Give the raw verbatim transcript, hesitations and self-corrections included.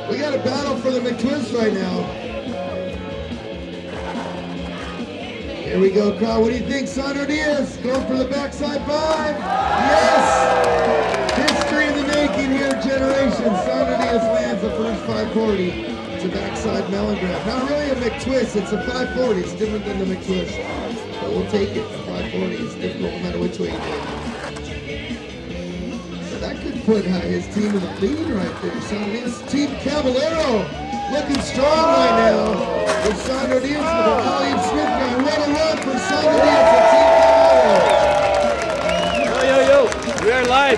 We got a battle for the McTwist right now. Here we go, crowd. What do you think, Sandro Diaz? Going for the backside five? Yes! History in the making here, generation. Sandro Diaz lands the first five forty. It's a backside melon grab. Not really a McTwist, it's a five forty. It's different than the McTwist. But we'll take it. The five forty is difficult no matter which way you do it. So that could put uh, his team in the lead right there. Sandro Diaz, Team Caballero, looking strong right now. With Sandro Diaz with a William Smith guy. What a run for Sandro Diaz and Team Caballero. Yo, yo, yo. We are live.